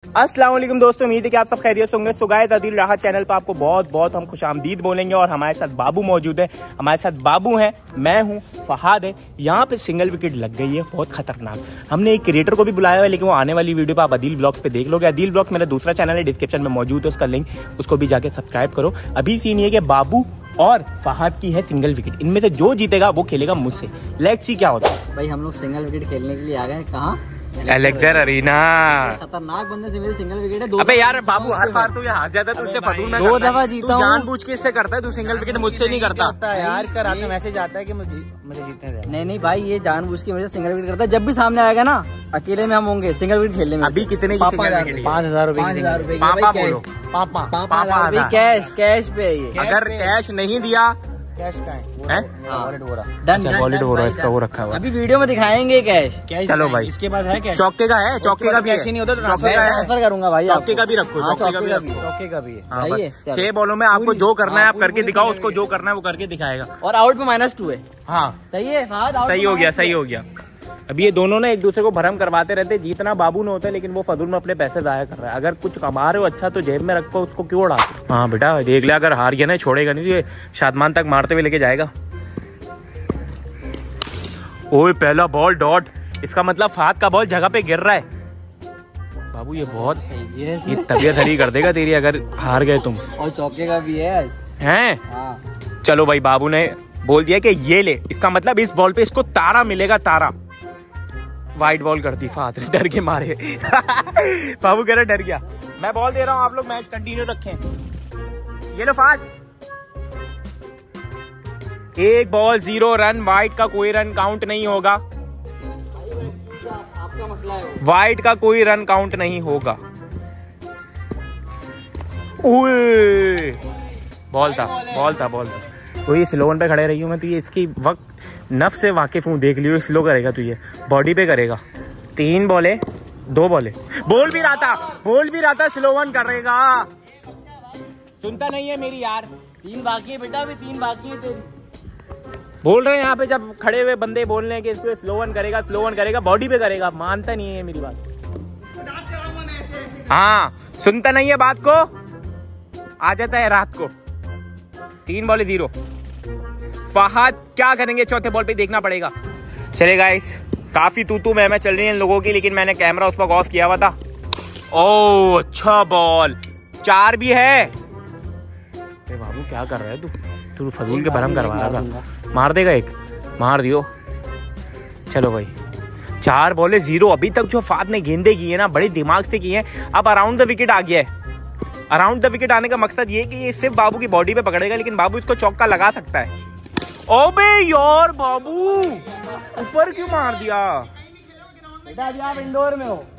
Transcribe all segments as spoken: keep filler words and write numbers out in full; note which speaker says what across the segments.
Speaker 1: अस्सलाम वालेकुम दोस्तों, उम्मीद है कि आप सब खैरियत होंगे। सो गाइस, आदिल राहत चैनल पर आपको बहुत बहुत हम खुशामदीद बोलेंगे और हमारे साथ बाबू मौजूद है। हमारे साथ बाबू हैं, मैं हूं, फहाद है। यहाँ पे सिंगल विकेट लग गई है, बहुत खतरनाक। हमने एक क्रिएटर को भी बुलाया है, लेकिन वो आने वाली वीडियो पर आप आदिल ब्लॉग्स पे देख लोगे। आदिल ब्लॉग्स मेरा दूसरा चैनल है, डिस्क्रिप्शन में मौजूद है उसका लिंक, उसको भी जाके सब्सक्राइब करो। अभी सीन ये कि बाबू और फहाद की है सिंगल विकेट, इनमें से जो जीतेगा वो खेलेगा मुझसे। लेट्स सी क्या होता है।
Speaker 2: भाई हम लोग सिंगल विकेट खेलने के लिए आ गए। कहाँ?
Speaker 1: Elector arena.
Speaker 2: खतरनाक बंदे से मेरे सिंगल विकेट है।
Speaker 1: अबे यार बाबू, हर बार तू हार जाता है, तू इससे फतूल में
Speaker 2: दो दफा जीता हूं।
Speaker 1: जानबूझ के इससे करता है, तू सिंगल विकेट मुझसे नहीं करता
Speaker 2: यार। इसका रात में मैसेज आता है कि मुझे मुझे जीतने दे। नहीं नहीं भाई, ये जानबूझ के मुझे सिंगल विकेट करता है। जब भी सामने आएगा ना, अकेले में हम होंगे सिंगल विकेट खेलने में।
Speaker 1: अभी कितने की सिंगल विकेट?
Speaker 2: पाँच हजार रूपए पाँच हजार रूपए पापा पापा कैश कैश पे।
Speaker 1: अगर कैश नहीं दिया
Speaker 2: कैश का है,
Speaker 1: वॉलेट हो रहा
Speaker 2: है
Speaker 1: इसका, वो रखा हुआ।
Speaker 2: अभी वीडियो में दिखाएंगे कैश।
Speaker 1: चलो भाई,
Speaker 2: इसके पास है कैश।
Speaker 1: चौके का है, चौके का भी
Speaker 2: कैश नहीं होता तो ट्रांसफर करूंगा भाई।
Speaker 1: चौके का भी रखो, चौके का भी रखो,
Speaker 2: चौके का भी है।
Speaker 1: छह बॉलों में आपको जो करना है आप करके दिखाओ, उसको जो करना है वो करके दिखाएगा।
Speaker 2: और आउट में माइनस टू है।
Speaker 1: हाँ
Speaker 2: सही है,
Speaker 1: सही हो गया, सही हो गया। अभी ये दोनों ना एक दूसरे को भरम करवाते रहते। जीतना बाबू ने होता है, लेकिन वो फजूल में अपने पैसे जाया कर रहा है। अगर कुछ कमा रहे हो अच्छा तो जेब में रखो, उसको क्यों उड़ाते? हाँ बेटा देख ले, अगर हार गया ना छोड़ेगा नहीं, ये शादमान तक मारते हुए लेके जाएगा। ओए पहला बॉल डॉट, इसका मतलब फहद का बॉल जगह पे गिर रहा है। बाबू ये बहुत सही है, ये तबीयत हरी कर देगा तेरी अगर हार गए तुम।
Speaker 2: और चौके का भी है
Speaker 1: हैं?
Speaker 2: हाँ।
Speaker 1: चलो भाई, बाबू ने बोल दिया कि ये ले, इसका मतलब इस बॉल पे इसको तारा मिलेगा, तारा। वाइट बॉल कर दी, फहद ने डर के मारे। बाबू कह रहा डर गया। मैं बॉल दे रहा हूँ, आप लोग मैच कंटिन्यू रखें। ये लो फहद, एक बॉल जीरो रन, वाइट का कोई रन काउंट नहीं होगा।
Speaker 2: आपका मसला है,
Speaker 1: वाइट का कोई रन काउंट नहीं होगा। ओए बॉल था, बॉल था, बॉल था। कोई स्लो वन पे खड़े रही हूँ मैं, तो ये इसकी वक्त नफ से वाकिफ हूँ, देख लियो। स्लो करेगा तू, ये बॉडी पे करेगा। तीन बॉले, दो बॉले, बोल भी रहा था, बोल भी रहा था स्लो वन करेगा। सुनता नहीं है मेरी यार।
Speaker 2: तीन बाकी है बेटा, अभी तीन बाकी है तेरी।
Speaker 1: बोल रहे हैं यहाँ पे जब खड़े हुए बंदे बोल रहे हैं कि इसको स्लो वन करेगा, स्लो वन करेगा, बॉडी पे करेगा। मानता नहीं है मेरी बात। हाँ सुनता नहीं है बात को, आ जाता है रात को। तीन बॉले जीरो। फहद क्या करेंगे चौथे बॉल पे, देखना पड़ेगा। चले गाइस, काफी तू तू मैं मैं चल रही है इन लोगों की, लेकिन मैंने कैमरा उस वक्त ऑफ किया हुआ था। ओ अच्छा बॉल, चार भी है। अरे बाबू क्या कर रहा है तू? तू फजूल के भरम करवा रहा था। मार देगा एक, मार दियो। चलो भाई, चार बॉले जीरो। अभी तक जो फहद ने गेंदे की है ना, बड़े दिमाग से की है। अब अराउंड द विकेट आ गया है। अराउंड द विकेट आने का मकसद ये कि ये सिर्फ बाबू की बॉडी पे पकड़ेगा, लेकिन बाबू इसको चौका लगा सकता है। ओबे यार बाबू, ऊपर क्यों मार दिया?
Speaker 2: बेटा अभी आप इंडोर में हो।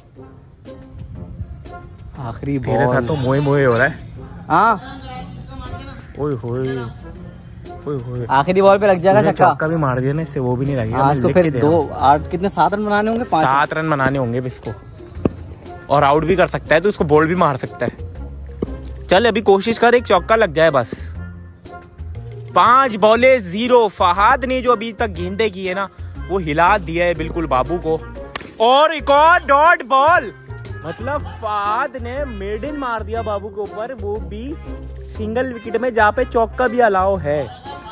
Speaker 2: आखिरी बॉल
Speaker 1: तेरे साथ तो मोए मोए हो रहा है।
Speaker 2: हाँ
Speaker 1: ओए होए, ओए होए।
Speaker 2: आखिरी बॉल पे लग जाएगा छक्का।
Speaker 1: चौका भी मार दिया ना इससे, वो भी नहीं लगेगा।
Speaker 2: आज तो फिर दो आठ कितने सात रन बनाने होंगे? पांच
Speaker 1: सात रन बनाने होंगे इसको, और आउट भी कर सकता है तो उसको बॉल भी मार सकता है। चल अभी कोशिश कर, एक चौका लग जाए बस। पांच बॉले जीरो। फहद ने जो अभी तक गेंदे की है ना, वो हिला दिया है बिल्कुल बाबू को। और एक और डॉट बॉल, मतलब फहद ने मेडन मार दिया बाबू के ऊपर, वो भी सिंगल विकेट में, जहाँ पे चौका भी अलाउ है।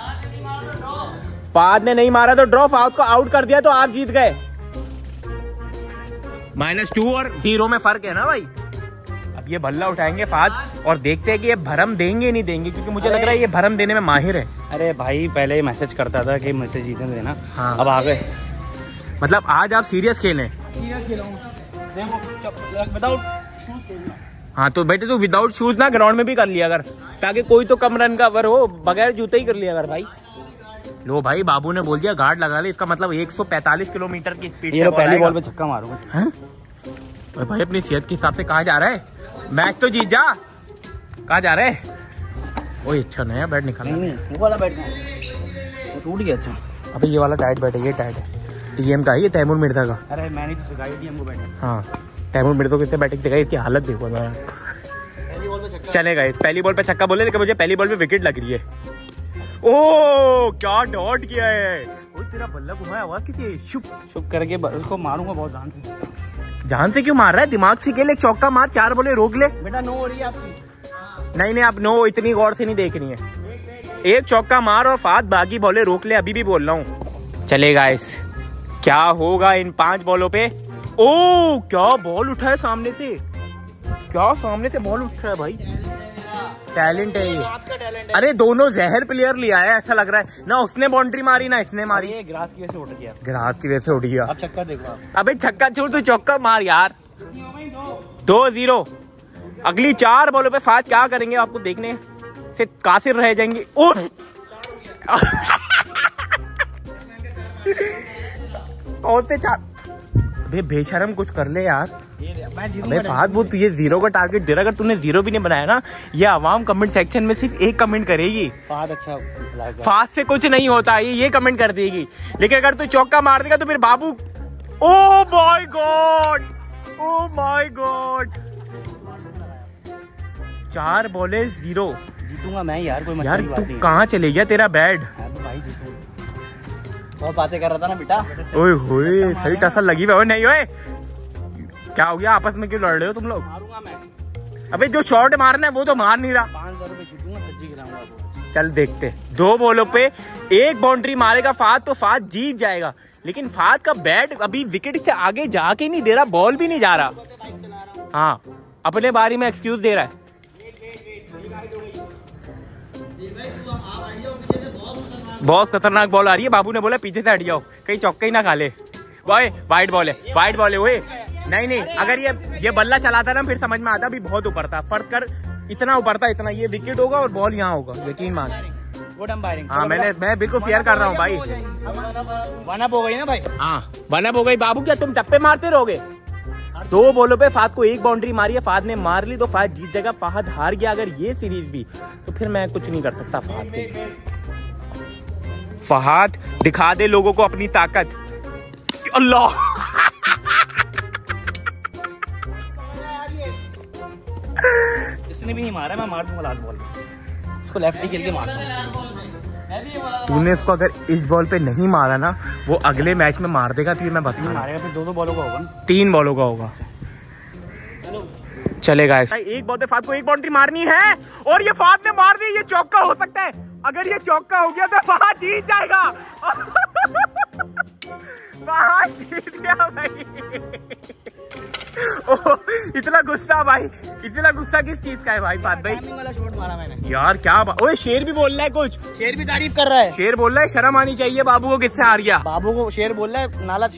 Speaker 1: फहद ने नहीं मारा तो ड्रॉ, फहद को आउट कर दिया तो आप जीत गए। माइनस टू और जीरो में फर्क है ना भाई। अब ये भल्ला उठाएंगे फहद और देखते हैं कि ये भरम देंगे नहीं देंगे, क्योंकि मुझे लग रहा है ये भरम देने में माहिर है।
Speaker 2: अरे भाई पहले ही मैसेज करता था कि मुझसे जीतने देना।
Speaker 1: हाँ।
Speaker 2: अब आ गए।
Speaker 1: मतलब आज आप सीरियस खेलें?
Speaker 2: सीरियस खेलूंगा विदाउट शूज खेलना।
Speaker 1: हाँ तो बेटे तू विदाउट शूज ना ग्राउंड में भी कर लिया कर, ताकि कोई तो कम रन का वर हो, बगैर जूते ही कर लिया कर भाई। लो भाई, बाबू ने बोल दिया गार्ड लगा ले, इसका मतलब एक सौ पैंतालीस किलोमीटर की स्पीड
Speaker 2: से पहली बॉल पे छक्का मारूंगा।
Speaker 1: भाई अपनी सेहत के हिसाब से कहाँ जा रहा है? मैच तो जीत जा। कहाँ जा रहे हैं? ओए अच्छा नया बैट निकालना।
Speaker 2: नहीं नहीं, वो वाला बैट वो टूट गया। अच्छा
Speaker 1: अबे ये वाला टाइट बैट है, ये टाइट है। टीएम का है ये, तैमूर मिर्जा का।
Speaker 2: अरे मैंने तो सिखाई टीएम को बैट।
Speaker 1: हाँ तैमूर मिर्जा को किससे बैटिंग सिखाई, इसकी हालत देखो मैं।
Speaker 2: पहली बॉल पे छक्का।
Speaker 1: चलेगा इस पहली बॉल पे छक्का बोले, लेकिन मुझे पहली बॉल पे विकेट लग रही है। ओ क्या डॉट किया है। तेरा बल्ला घुमाया आवाज कितनी शुभ
Speaker 2: शुभ करके उसको मारूंगा बहुत ध्यान से।
Speaker 1: जान से क्यों मार रहा है? दिमाग से खेल, एक चौका मार, चार बोले रोक ले।
Speaker 2: बेटा नो हो रही है आपकी।
Speaker 1: नहीं नहीं, आप नो इतनी गौर से नहीं देखनी है। एक चौका मार और फात बाकी बॉले रोक ले, अभी भी बोल रहा हूँ। चले गाइस, क्या होगा इन पांच बॉलों पे? ओ क्या बॉल उठा है सामने से, क्या सामने से बॉल उठ रहा है भाई। टैलेंट है ये। अरे दोनों जहर प्लेयर लिया है ऐसा लग रहा है ना। उसने बाउंड्री मारी ना इसने मारी।
Speaker 2: ये ग्रास की वजह से उठ गया।
Speaker 1: ग्रास की वजह से उठ गया।
Speaker 2: अब छक्का देखो।
Speaker 1: अबे छक्का छोड़, तू चौका मार यार। दो जीरो। अगली चार बॉलों पे फात क्या करेंगे आपको देखने से कासिर रह जाएंगे। और से चार। अबे बेशरम कुछ कर ले यार। अबे फात वो तुझे जीरो का टारगेट दे रहा, अगर तूने जीरो भी नहीं बनाया ना, ये आवाम कमेंट सेक्शन में सिर्फ एक कमेंट करेगी, फात अच्छा फात से कुछ नहीं होता, ये ये कमेंट कर देगी। लेकिन अगर तू चौका मार देगा तो फिर बाबू, oh my God, oh my God, चार बॉले जीरो।
Speaker 2: जीतूंगा मैं यार, कोई
Speaker 1: यार तू कहाँ चले गया, तेरा बैड।
Speaker 2: भाई जीतूंगा, बहुत बातें कर रहा था ना बेटा।
Speaker 1: ओए होए सही टसल लगी हुई। नहीं ओए क्या हो गया, आपस में क्यों लड़ रहे हो तुम लोग?
Speaker 2: मारूंगा मैं।
Speaker 1: अबे जो शॉट मारना है वो तो मार नहीं रहा।
Speaker 2: पाँच हजार रुपए जीतूंगा, सच्ची खिलाऊंगा।
Speaker 1: चल देखते, दो बॉलों पे एक बाउंड्री मारेगा फात तो फात जीत जाएगा। लेकिन फात का बैट अभी विकेट से आगे जाके नहीं दे रहा, बॉल भी नहीं जा रहा। हाँ अपने बारी में एक्सक्यूज दे रहा है। बहुत खतरनाक बॉल आ रही है। बाबू ने बोला पीछे से हट जाओ, कहीं चौका ही ना खा ले। वाई वाइट बॉल है, वाइट बॉल है। ओए नहीं नहीं, अगर ये ये बल्ला चलाता ना फिर समझ में आता, अभी बहुत ऊपर था। फर्क कर, इतना ऊपर था, इतना। ये विकेट होगा और बॉल यहाँ होगा, यकीन मान। हाँ मैंने मैं बिल्कुल फेयर कर रहा हूँ भाई।
Speaker 2: वन अप हो गई ना भाई।
Speaker 1: हाँ वन अप हो गई। बाबू क्या तुम टप्पे मारते रहोगे? दो बॉलों पे फात को एक बाउंड्री मारी है, फात ने मार ली तो फात जीत जाएगा। फात हार गया अगर ये सीरीज भी तो फिर मैं कुछ नहीं कर सकता फात के लिए। फहाद दिखा दे लोगों को अपनी ताकत। अल्लाह
Speaker 2: इसने भी नहीं मारा, मैं मार दूंगा लास्ट बॉल में। इसको लेफ्ट ही खेल के मारता।
Speaker 1: तूने इसको अगर इस बॉल पे नहीं मारा ना, वो अगले मैच में मार देगा। तो मैं बता
Speaker 2: मारेगा फिर दो दो बॉलों का होगा,
Speaker 1: तीन बॉलों का होगा। चलेगा एक बॉल पे फात को एक बाउंड्री मारनी है और ये फात ने मार दी। ये चौका हो सकता है, अगर ये चौका हो गया तो फात जीत जाएगा। फात जीत गया भाई। ओह, इतना गुस्सा भाई, इतना गुस्सा किस चीज का है भाई? फात भाई
Speaker 2: वाला शॉट मारा मैंने
Speaker 1: यार, क्या ओए शेर भी बोल रहा है कुछ।
Speaker 2: शेर भी तारीफ कर रहा है।
Speaker 1: शेर बोल रहा है शर्म आनी चाहिए बाबू को, किससे हार गया?
Speaker 2: बाबू को शेर बोल रहा है नाला।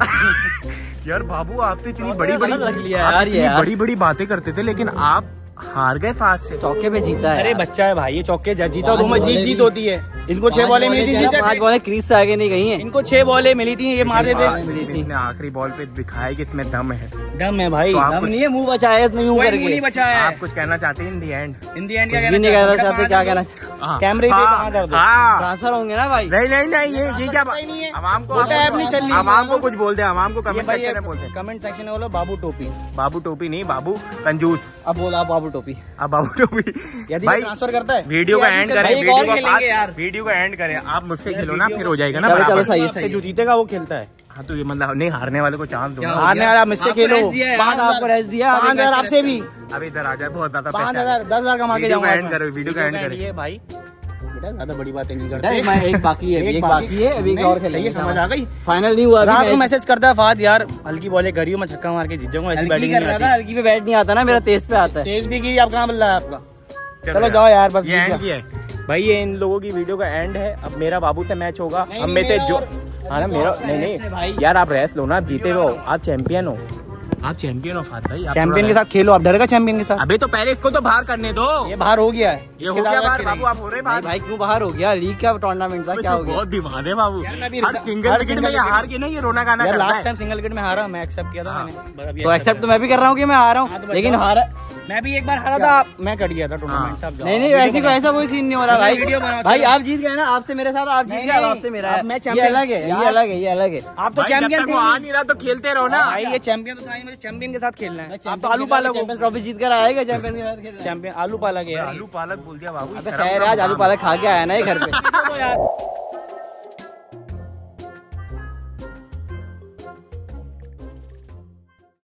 Speaker 1: यार बाबू आप तो इतनी बड़ी बड़ी
Speaker 2: रख लिया यार, ये
Speaker 1: बड़ी बड़ी बातें करते थे, लेकिन आप हार गए फात से।
Speaker 2: चौके पे जीता है। अरे बच्चा है भाई, ये चौके जीता तो मैं जीत जीत होती है। इनको छह बॉलें मिली थी, पांच बॉलें क्रीज से आगे नहीं गई हैं। इनको छह बॉलें मिली थी, ये मार देते।
Speaker 1: इसने आखिरी बॉल पे दिखाया कि इसमें दम है।
Speaker 2: दम है भाई,
Speaker 1: तो
Speaker 2: दम नहीं है, मुंह बचाया इसमें यूं करके। बचाया।
Speaker 1: आप कुछ कहना चाहते हैं इन दी एंड?
Speaker 2: इन दी एंड क्या कहना चाहते? क्या कहना? कैमरे पे कहां कर दो? ट्रांसफर होंगे ना भाई? नहीं
Speaker 1: नहीं नहीं, ये ये क्या नहीं है। आवाम को आवाम को कुछ बोल दे, आवाम को कमेंट सेक्शन में बोलते हैं।
Speaker 2: कमेंट सेक्शन में बोलो बाबू टोपी।
Speaker 1: बाबू टोपी नहीं, बाबू कंजूस।
Speaker 2: अब बोला बाबू टोपी।
Speaker 1: अब बाबू टोपी
Speaker 2: भाई ट्रांसफर करता है।
Speaker 1: वीडियो का एंड करें, वीडियो का वीडियो का एंड करें। आप मुझसे खेलो ना, फिर हो जाएगा ना।
Speaker 2: चलो सही सही, जो जीतेगा वो खेलता है।
Speaker 1: हाँ तो ये मतलब नहीं, हारने वाले को चांस दो।
Speaker 2: हारने वाला मुझसे खेलो। पाँच आपको रेस्ट दिया, पाँच हजार आपसे भी।
Speaker 1: अब इधर आ जाए, बहुत ज्यादा
Speaker 2: पाँच हजार दस हजार कमा के जाऊंगा।
Speaker 1: एंड करो, वीडियो का एंड करिए
Speaker 2: भाई। बेटा ज्यादा बड़ी बातें नहीं करते। एक बाकी है, एक बाकी है, अभी और खेलेंगे। समझ आ गई? फाइनल नहीं हुआ। रात को मैसेज करता है फाद, यार हल्की बॉलें करियो, मैं छक्का मार के जीत जाऊंगा। ऐसी बैटिंग कर रहा था, हल्की पे बैट नहीं आता ना, मेरा तेज पे आता है। तेज भी की आप कहाँ बल्ला है आपका? चलो जाओ यार, बस
Speaker 1: ये एंड किया है भाई। ये इन लोगों की वीडियो का एंड है। अब मेरा बाबू से मैच होगा। अब में से जो हाँ ना मेरा नहीं नहीं यार, आप रेस्ट लो ना, आप जीते हो, आप चैंपियन हो। आप चैंपियन हो फात भाई,
Speaker 2: चैंपियन के साथ खेलो। आप डरेगा चैंपियन के साथ?
Speaker 1: अबे तो पहले इसको तो बाहर करने दो।
Speaker 2: ये बाहर हो गया है,
Speaker 1: ये हो गया बाहर। बाबू आप हो रहे बाहर?
Speaker 2: भाई क्यों बाहर हो गया? लीग का टूर्नामेंट था, क्या हो गया?
Speaker 1: बहुत दिमाग है बाबू। हर सिंगल विकेट में हार के नहीं, ये रोना गाना करता है।
Speaker 2: लास्ट टाइम सिंगल विकेट में हारा, मैं एक्सेप्ट किया था मैंने। तो एक्सेप्ट तो मैं भी कर रहा हूँ कि मैं हारा हूँ, लेकिन हारा मैं भी एक बार हारा था, मैं कट गया था टूर्नामेंट से। नहीं नहीं, ऐसी कोई ऐसा कोई सीन नहीं हो रहा भाई। भाई आप जीत गए ना, आपसे मेरे साथ, आप जीत गए, आपसे मेरा है। ये अलग है, ये अलग है, ये अलग है। आप तो चैंपियन थे।
Speaker 1: आ नहीं रहा तो खेलते रहो ना
Speaker 2: भाई। ये चैंपियन तो था, मुझे चैंपियन के साथ खेलना है। आप तो आलू पालक हो, ट्रॉफी जीत कर आएगा चैंपियन के साथ। चैंपियन आलू पालक है।
Speaker 1: आलू पालक बोल दिया बाबू।
Speaker 2: खैर आज आलू पालक खा के आया ना ये घर पे।